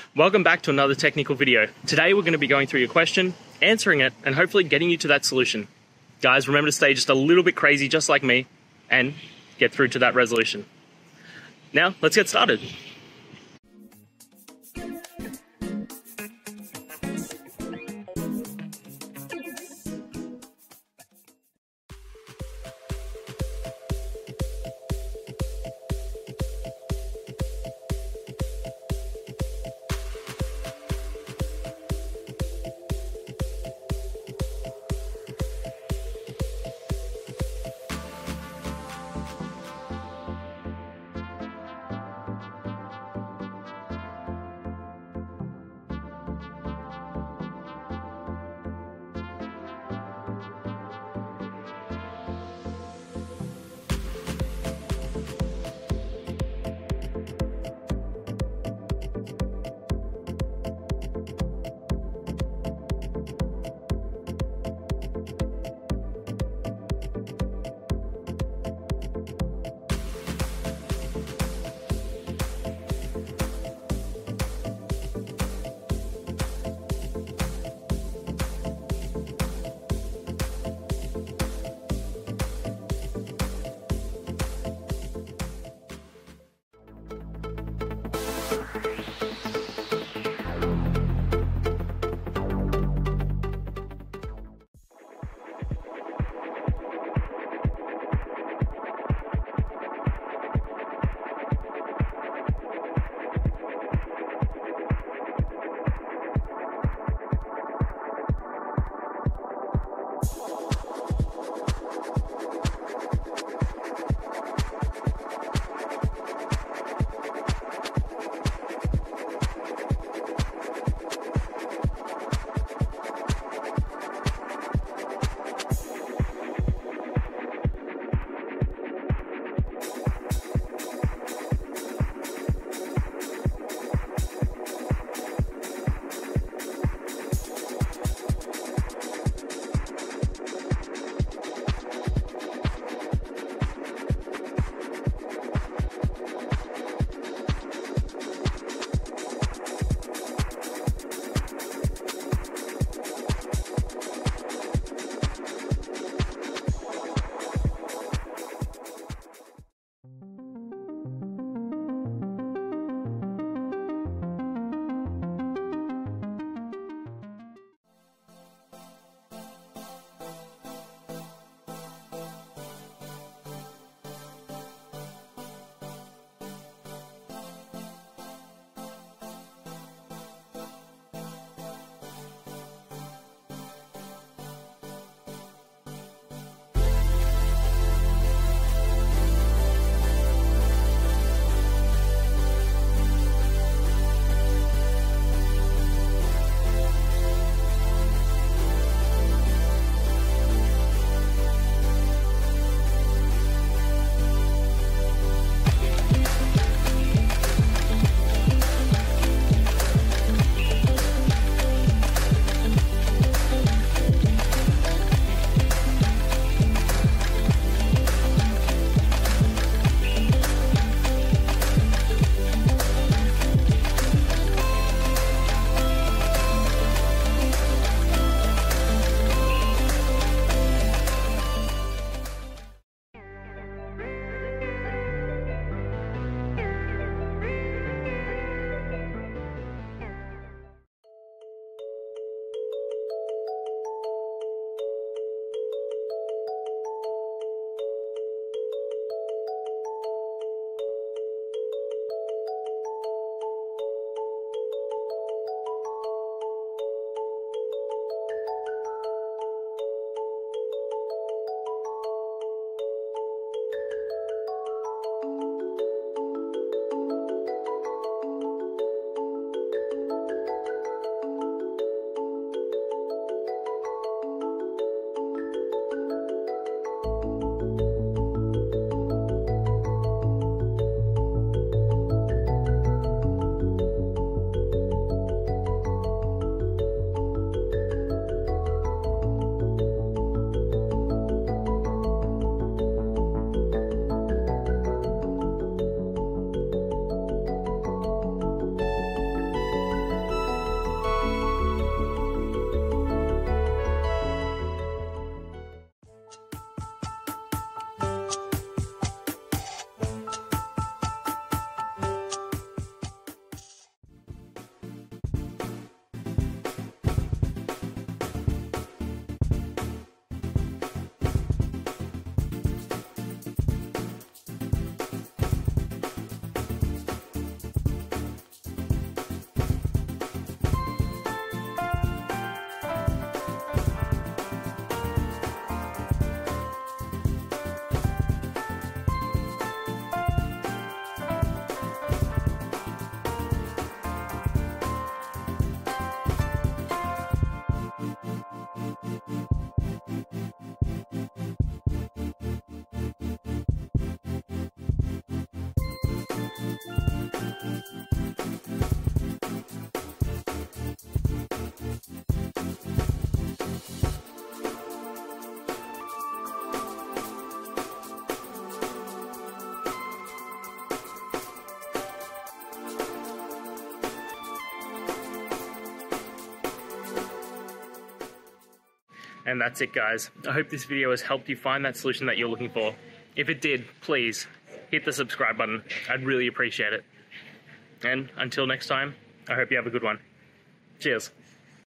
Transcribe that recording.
Welcome back to another technical video. Today we're going to be going through your question, answering it, and hopefully getting you to that solution. Guys, remember to stay just a little bit crazy just like me and get through to that resolution. Now, let's get started. And that's it, guys. I hope this video has helped you find that solution that you're looking for. If it did, please hit the subscribe button. I'd really appreciate it. And until next time, I hope you have a good one. Cheers.